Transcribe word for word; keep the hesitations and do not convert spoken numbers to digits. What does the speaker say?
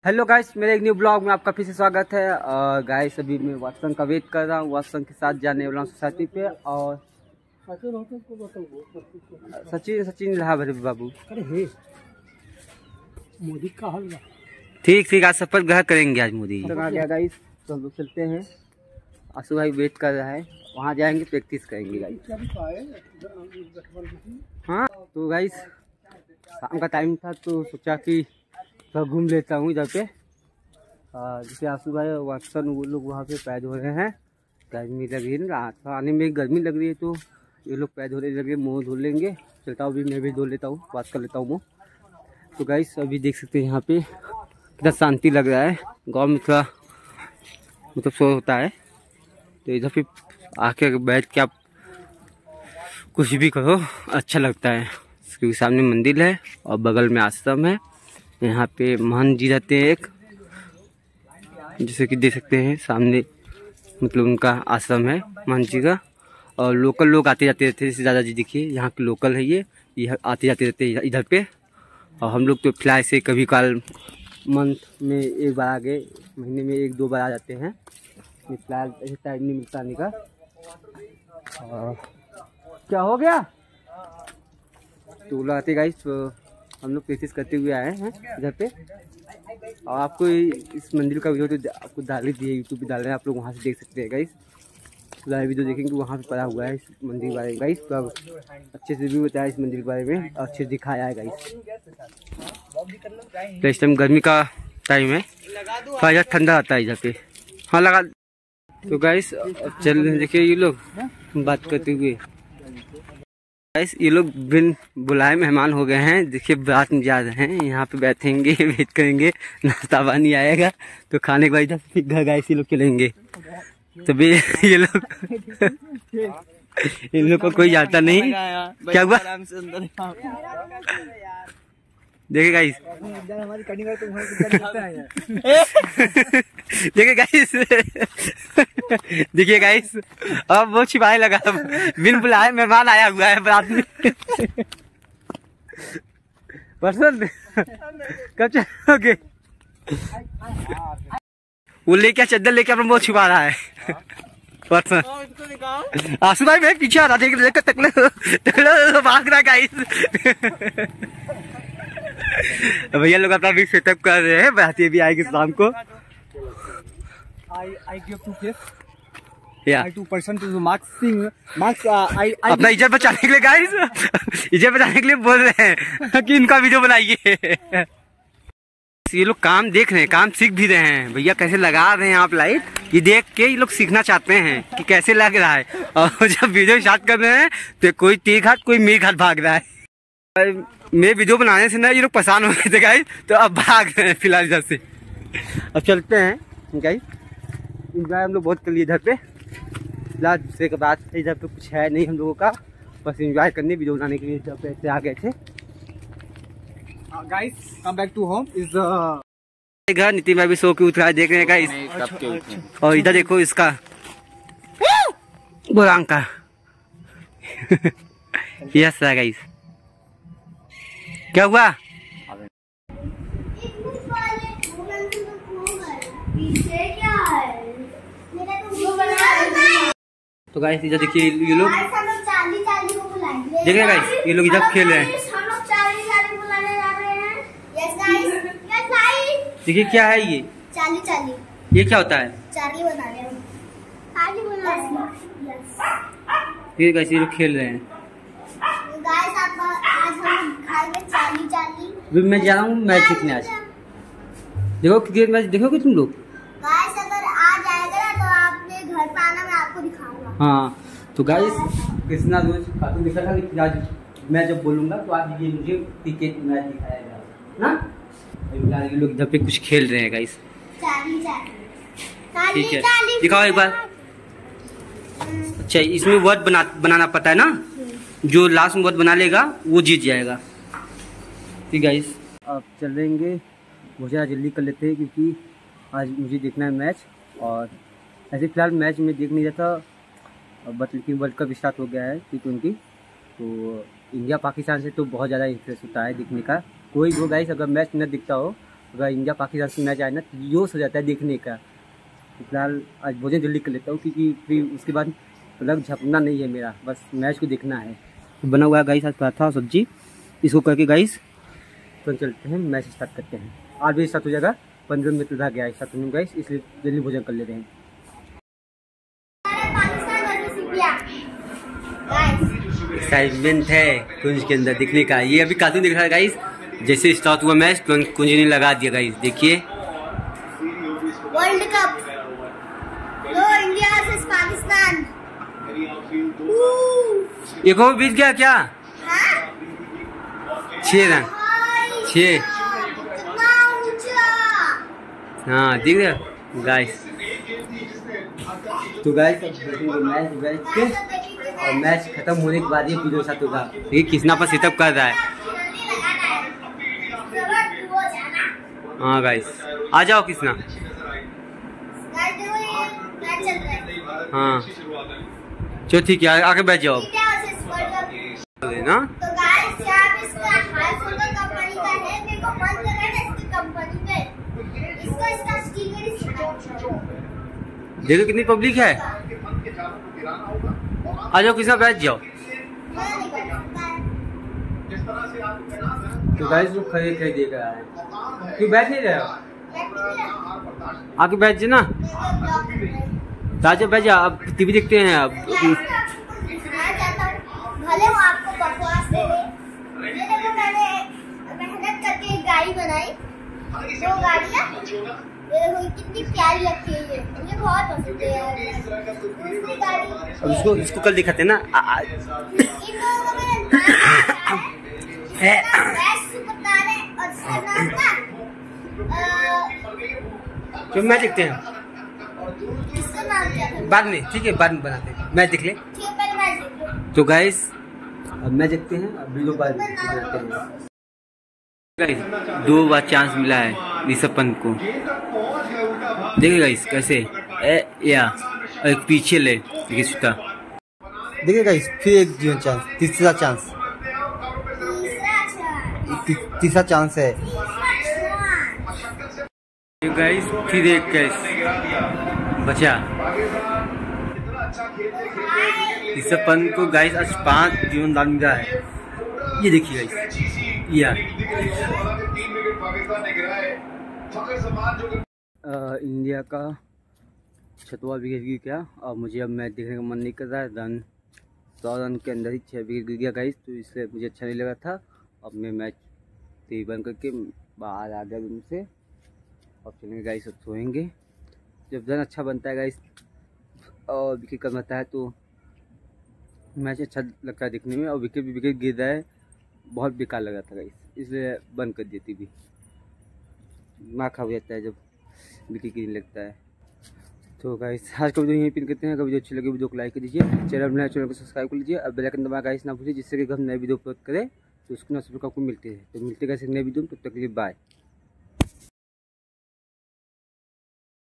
Hello guys, मेरे एक new blog में आपका फिर से स्वागत है। और गाइस अभी मैं वाटसन का वेट कर रहा हूँ। वाटसन के साथ जाने वाला हूँ सोसाइटी पे। और सचिन सचिन रहा भरे बाबू। अरे मोदी का हाल ठीक ठीक आज सफर ग्रहण करेंगे। आज मोदी आ गया गाइस, तो हम लोग चलते हैं। आशु भाई वेट कर रहा है, वहाँ जाएंगे प्रैक्टिस करेंगे गाइस। हाँ तो गाइस शाम का टाइम था तो सोचा कि तो घूम लेता हूँ इधर पे। जैसे आशु भाई वाटसन वो लोग वहाँ पे पैद हो रहे हैं। गर्मी लग रही है ना, रात आने में गर्मी लग रही है तो ये लोग पैद होने लगे, मुँह धो लेंगे। चलता हूँ, भी मैं भी धो लेता हूँ, बात कर लेता हूँ मुँह। तो गाइस अभी देख सकते हैं यहाँ पे कितना शांति लग रहा है। गाँव में थोड़ा मतलब शोर होता है, तो इधर पे आके बैठ के आप कुछ भी करो अच्छा लगता है। क्योंकि सामने मंदिर है और बगल में आश्रम है। यहाँ पे महंत जी रहते हैं एक, जैसे कि देख सकते हैं सामने, मतलब उनका आश्रम है महंत जी का। और लोकल लोग आते जाते रहते हैं। जैसे दादाजी देखिए यहाँ के लोकल है, ये ये आते जाते रहते हैं इधर पे। और हम लोग तो फिलहाल से कभी काल मंथ में एक बार आ गए, महीने में एक दो बार आ जाते हैं। फिलहाल ऐसे टाइम नहीं मिलता आने का। क्या हो गया तो लगाते गाइस, तो हम लोग प्रैक्टिस करते हुए आए हैं इधर पे। और आपको इस मंदिर का वीडियो तो आपको डाल ही दिए, यूट्यूब पे डाल रहे हैं, आप लोग वहाँ से देख सकते हैं गाइस। पूरा वीडियो देखेंगे, वहाँ पे पड़ा हुआ है इस मंदिर के बारे में गाइस। तो अब अच्छे से भी बताया इस मंदिर के बारे में, अच्छे से दिखाया है गाइस। तो इस टाइम गर्मी का टाइम है, थोड़ा ठंडा आता है इधर पे। हाँ लगा। तो गाइस चल देखिए ये लोग बात करते हुए गाइस, ये लोग बिन बुलाए मेहमान हो गए हैं। देखिए बात में जा रहे हैं, यहाँ पे बैठेंगे, वेट करेंगे, नाश्ता पानी आएगा तो खाने के बाद इधर गाइस ये लोग चलेंगे। तभी ये लोग इन लोग को कोई जाता नहीं। क्या हुआ देखिए गाइस, देखिए गाइस, देखिए गाइस अब वो छिपाने लगा। बिन बुलाए मेहमान आया हुआ है रात में। पसंद कब चलोगे? वो लेके चद्दर लेके अपना वो छिपा रहा है। आशु भाई मैं पीछे आ रहा था, लेकर तकले तकले भाग रहा गाइस। भैया लोग अपना भी सेटअप कर रहे हैं, बाराती भी आएगी शाम को। अपना इज्जत बचाने के लिए गाइस, इज्जत बचाने के लिए बोल रहे हैं कि इनका वीडियो बनाइए। ये लोग काम देख रहे हैं, काम सीख भी रहे हैं। भैया कैसे लगा रहे हैं आप लाइट, ये देख के ये लोग सीखना चाहते हैं कि कैसे लग रहा है। और जब वीडियो स्टार्ट कर रहे हैं तो कोई तीर घाट कोई मीर घाट भाग रहा है। मैं वीडियो बनाने से ना ये लोग परेशान हो गए थे गाइस, तो अब भाग रहे हैं फिलहाल इधर से। अब चलते हैं गाइस, इंजॉय हम लोग बहुत कर लिए इधर पे। फिलहाल दूसरे के बाद इधर पे कुछ है नहीं हम लोगों का, बस इंजॉय करने वीडियो बनाने के लिए इधर पे ऐसे आ गए थे। Guys come back to home is घर नितिन भाई भी सो के उतरा देख रहे हैं गाइस। और इधर देखो इसका गोरांग का यस गाइस। क्या हुआ? तो गाइस इधर देखिए ये लोग, देखिए गाइस ये लोग इधर खेल रहे हैं। देखिए क्या है ये चाली चाली, ये क्या होता है? चार्ली बना रहे हैं, चार्ली बना रहे हैं। ये गाइस ये लोग खेल रहे हैं। गाइस आप आज हम खाएंगे चाली चाली। मैं जा रहा हूँ मैच देखने आज। देखो क्रिकेट मैच देखोगे तुम लोग? गाइस अगर आज आएगा ना तो आपने घर पे आना, मैं आपको दिखाऊंगा। हाँ तो गाइस कृष्णा रोज कार्टून देखा था कि आज मैं जब बोलूंगा तो आज ये मुझे क्रिकेट मैच दिखाएगा ना। ये लोग इधर पे कुछ खेल रहे हैं गाइस। चाली चाली, ठीक है दिखाओ एक बार। अच्छा इसमें वर्ड बना बनाना पता है ना, जो लास्ट में वर्ड बना लेगा वो जीत जाएगा। ठीक गाइस अब चलेंगे, मुझे जल्दी कर लेते हैं क्योंकि आज मुझे देखना है मैच। और ऐसे फिलहाल मैच में देख नहीं रहा था, बट लेकिन वर्ल्ड कप स्टार्ट हो गया है टी ट्वेंटी, तो इंडिया पाकिस्तान से तो बहुत ज़्यादा इंटरेस्ट होता है देखने का। कोई भी गाइस अगर मैच न दिखता हो अगर इंडिया पाकिस्तान से मैच आए ना तो जोश हो जाता है देखने का। फिलहाल आज भोजन जल्दी कर लेता हूँ क्योंकि फिर उसके बाद मतलब झपना नहीं है मेरा, बस मैच को देखना है। तो बना हुआ है गाइस आज पराठा और सब्जी, इसको करके गाइस तो चलते हैं मैच स्टार्ट करते हैं। आठ बजे स्टार्ट हो जाएगा, पंद्रह मिनट रह गया स्टार्ट होने गाइस, इसलिए जल्दी भोजन कर लेते हैं। एक्साइटमेंट है कुंज के अंदर दिखने का। ये अभी कार्टून दिख रहा है गाइस, जैसे स्टार्ट हुआ मैच तो कुंज ने लगा दिया गाइस। देखिए वर्ल्ड कप नो इंडिया वर्सेस पाकिस्तान। एक और बीत गया क्या? छह रन छह। हाँ दिख रहा गाइस। तो गाइस मैच बैठ के और मैच खत्म होने के बाद ये वीडियो साथ होगा। देखिए किसना पर सेटअप कर रहा है। हाँ गाइस आ जाओ किसना। हाँ चलो ठीक है आके बैठ जाओ ना। तो गाइस यहाँ पे इसका हाई फोटो कंपनी का है, मेरे को मन कर रहा है इसकी कंपनी में इसको इसका स्टिकर ही सिखाओ। देखो कितनी पब्लिक है, आ जाओ किसना बैठ जाओ। तो गाइस लोग खड़े खड़े देख रहा है, क्यों बैठ नहीं रहे हो? आके बैठ जाओ ना, राजा बैठ जा। अब टीवी देखते हैं। अब भले वो आपको बकवास दे दे, ये देखो मैंने मेहनत करके एक गाड़ी बनाई, दो गाड़ियाँ, ये देखो कितनी प्यारी लगती है, ये मुझे बहुत पसंद है यार। दूसरी गाड़ी अब इसको इसको कल दिखाते ना। इन लोगों को मैंने नाम दिया है बेस्ट सुपरस्टार है और इसका नाम था तो मैच देखते हैं। इसका नाम क्या था? बाद में ठीक है, बाद में बनाते हैं। मैच देख ले। ठीक है पहले मैच देख लो। तो गाइस अब मैच देखते हैं, अब वीडियो बाद में बनाते हैं। गाइस दो बार चांस मिला है ऋषभ पंत को, देखिए गाइस कैसे ए या एक पीछे ले देखिए। देखिए गाइस फिर एक जीवन चांस, तीसरा चांस, तीसरा चांस है गाइस। फिर एक कैच बचा ऋषभ पंत को गाइस। आज पांच जीवन दान मिला है, ये देखिए गाइस। या इंडिया का छठवां विकेट गिर गया और मुझे अब मैच देखने का मन नहीं कर रहा है। रन सौ रन के अंदर ही छः विकेट गिर गया गाइस, तो इसलिए मुझे अच्छा नहीं लगा था। अब मैं मैच टीवी बंद करके बाहर आ गया रूम से। अब चलेंगे गाइस, अब सोएंगे। जब रन अच्छा बनता है गाइस और विकेट कम रहता है तो मैच अच्छा लगता है देखने में, और विकेट भी विकेट गिर रहा है बहुत बेकार लगा था गाइस, इसलिए बंद कर देती भी। दिमाग खराब हो जाता है जब विकेट गिरने लगता है। तो गाइस आज का वीडियो यहीं पिन करते हैं। अगर वीडियो अच्छी लगे वीडियो को लाइक कर दीजिए, चैनल बनाए चैनल को सब्सक्राइब कर लीजिए और बेल आइकन दबाना गाइस ना भूलिए, जिससे कि हम नए वीडियो अपलोड करें तो उसको नोटिफिकेशन आपको मिलते हैं। तो मिलते गाइस नए वीडियो में, तब तक के लिए बाय।